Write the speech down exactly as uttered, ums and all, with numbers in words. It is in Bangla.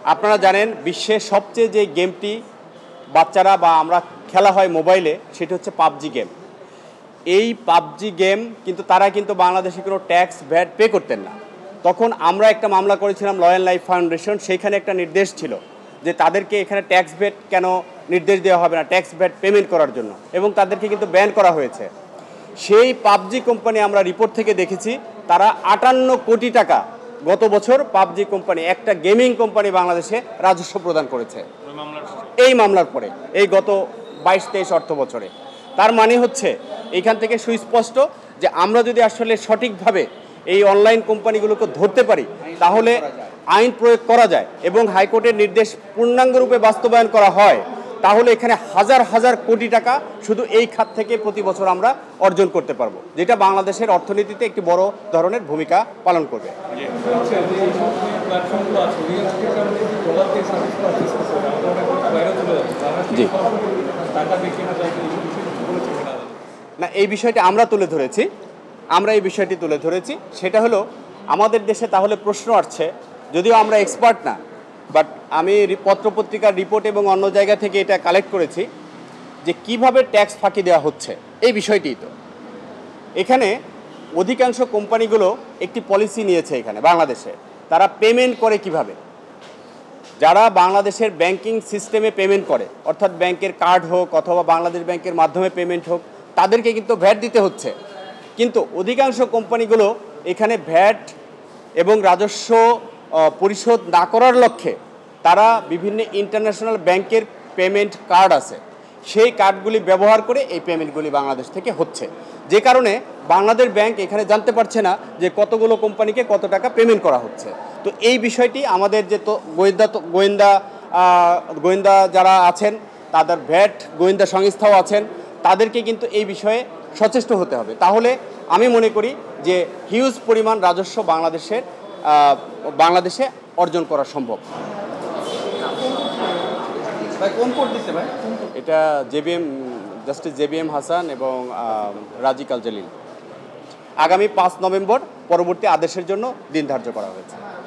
আপনারা জানেন বিশ্বের সবচেয়ে যে গেমটি বাচ্চারা বা আমরা খেলা হয় মোবাইলে, সেটা হচ্ছে পাবজি গেম। এই পাবজি গেম কিন্তু তারা কিন্তু বাংলাদেশে কোনো ট্যাক্স ভ্যাট পে করতেন না। তখন আমরা একটা মামলা করেছিলাম লয়াল লাইফ ফাউন্ডেশন, সেইখানে একটা নির্দেশ ছিল যে তাদেরকে এখানে ট্যাক্স ভ্যাট কেন নির্দেশ দেওয়া হবে না ট্যাক্স ভ্যাট পেমেন্ট করার জন্য, এবং তাদেরকে কিন্তু ব্যান করা হয়েছে। সেই পাবজি কোম্পানি আমরা রিপোর্ট থেকে দেখেছি তারা আটান্ন কোটি টাকা গত বছর পাবজি কোম্পানি, একটা গেমিং কোম্পানি বাংলাদেশে রাজস্ব প্রদান করেছে এই মামলার পরে, এই গত বাইশ তেইশ অর্থ বছরে। তার মানে হচ্ছে এইখান থেকে সুস্পষ্ট যে আমরা যদি আসলে সঠিকভাবে এই অনলাইন কোম্পানিগুলোকে ধরতে পারি তাহলে আইন প্রয়োগ করা যায় এবং হাইকোর্টের নির্দেশ পূর্ণাঙ্গরূপে বাস্তবায়ন করা হয়, তাহলে এখানে হাজার হাজার কোটি টাকা শুধু এই খাত থেকে প্রতি বছর আমরা অর্জন করতে পারবো, যেটা বাংলাদেশের অর্থনীতিতে একটি বড় ধরনের ভূমিকা পালন করবে। জি না, এই বিষয়টি আমরা তুলে ধরেছি, আমরা এই বিষয়টি তুলে ধরেছি সেটা হলো আমাদের দেশে তাহলে প্রশ্ন আসছে, যদিও আমরা এক্সপার্ট না, বাট আমি পত্রপত্রিকার রিপোর্ট এবং অন্য জায়গা থেকে এটা কালেক্ট করেছি যে কিভাবে ট্যাক্স ফাঁকি দেওয়া হচ্ছে এই বিষয়টি। তো এখানে অধিকাংশ কোম্পানিগুলো একটি পলিসি নিয়েছে এখানে বাংলাদেশে, তারা পেমেন্ট করে কিভাবে। যারা বাংলাদেশের ব্যাংকিং সিস্টেমে পেমেন্ট করে, অর্থাৎ ব্যাংকের কার্ড হোক অথবা বাংলাদেশ ব্যাংকের মাধ্যমে পেমেন্ট হোক, তাদেরকে কিন্তু ভ্যাট দিতে হচ্ছে। কিন্তু অধিকাংশ কোম্পানিগুলো এখানে ভ্যাট এবং রাজস্ব পরিশোধ না করার লক্ষ্যে তারা বিভিন্ন ইন্টারন্যাশনাল ব্যাংকের পেমেন্ট কার্ড আছে, সেই কার্ডগুলি ব্যবহার করে এই পেমেন্টগুলি বাংলাদেশ থেকে হচ্ছে, যে কারণে বাংলাদেশ ব্যাংক এখানে জানতে পারছে না যে কতগুলো কোম্পানিকে কত টাকা পেমেন্ট করা হচ্ছে। তো এই বিষয়টি আমাদের যে তো গোয়েন্দা গোয়েন্দা গোয়েন্দা যারা আছেন, তাদের ভ্যাট গোয়েন্দা সংস্থাও আছেন, তাদেরকে কিন্তু এই বিষয়ে সচেষ্ট হতে হবে। তাহলে আমি মনে করি যে হিউজ পরিমাণ রাজস্ব বাংলাদেশের বাংলাদেশে অর্জন করা সম্ভব। কোন কোর্ট দিচ্ছে ভাই? এটা জেবিএম জাস্টিস জেবিএম হাসান এবং রাজিক আল জলিল। আগামী পাঁচ নভেম্বর পরবর্তী আদেশের জন্য দিন ধার্য করা হয়েছে।